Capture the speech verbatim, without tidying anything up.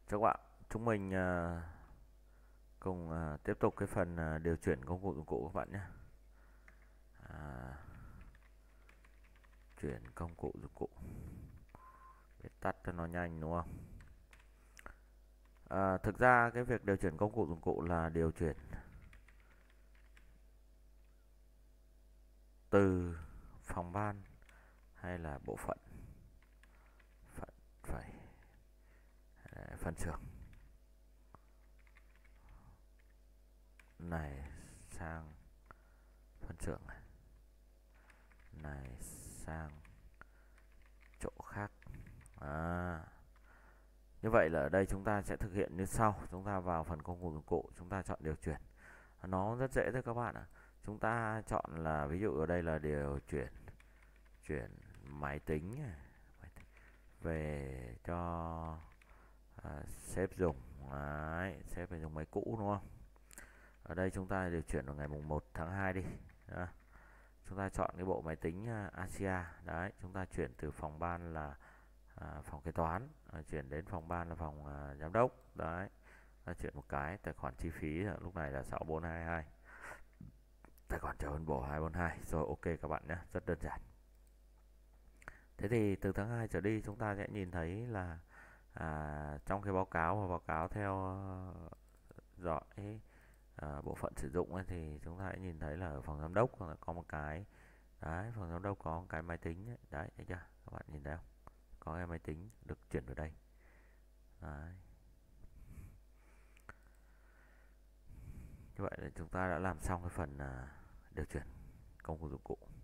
Chào các bạn, chúng mình à, cùng à, tiếp tục cái phần à, điều chuyển công cụ dụng cụ các bạn nhé. À, chuyển công cụ dụng cụ, để tắt cho nó nhanh đúng không? À, thực ra cái việc điều chuyển công cụ dụng cụ là điều chuyển từ phòng ban hay là bộ phận, phận phải à, phân xưởng này sang phân xưởng này, này sang chỗ khác. À, như vậy là ở đây chúng ta sẽ thực hiện như sau. Chúng ta vào phần công cụ dụng cụ, chúng ta chọn điều chuyển. Nó rất dễ thôi các bạn ạ. Chúng ta chọn là ví dụ ở đây là điều chuyển chuyển máy tính về cho à, sếp dùng. Đấy, sếp phải dùng máy cũ đúng không? Ở đây chúng ta điều chuyển vào ngày mùng một tháng hai đi. Đó. Chúng ta chọn cái bộ máy tính uh, Asia. Đấy, chúng ta chuyển từ phòng ban là à, phòng kế toán, à, chuyển đến phòng ban là phòng à, giám đốc. Đấy, ta chuyển một cái tài khoản chi phí là lúc này là sáu bốn hai hai, tài khoản chờ phân bổ hai bốn hai. Rồi, ok các bạn nhé, rất đơn giản. Thế thì từ tháng hai trở đi chúng ta sẽ nhìn thấy là à, trong cái báo cáo và báo cáo theo dõi à, bộ phận sử dụng ấy, thì chúng ta sẽ nhìn thấy là ở phòng giám đốc có một cái. Đấy, phòng giám đốc có một cái máy tính ấy. Đấy, thấy chưa các bạn, nhìn thấy không, có cái máy tính được chuyển vào đây. Đấy. Như vậy là chúng ta đã làm xong cái phần à, điều chuyển công cụ dụng cụ.